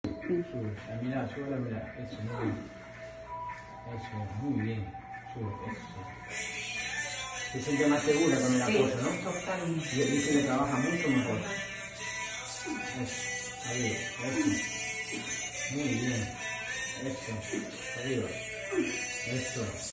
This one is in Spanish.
Sube. Ah, mirá, sube, mirá. Eso, muy bien. Eso, muy bien. Sube, eso. Se siente más segura con el apoyo, ¿no? Totalmente. Y el bici le trabaja mucho mejor. Eso, arriba, eso. Muy bien. Eso, arriba. Eso.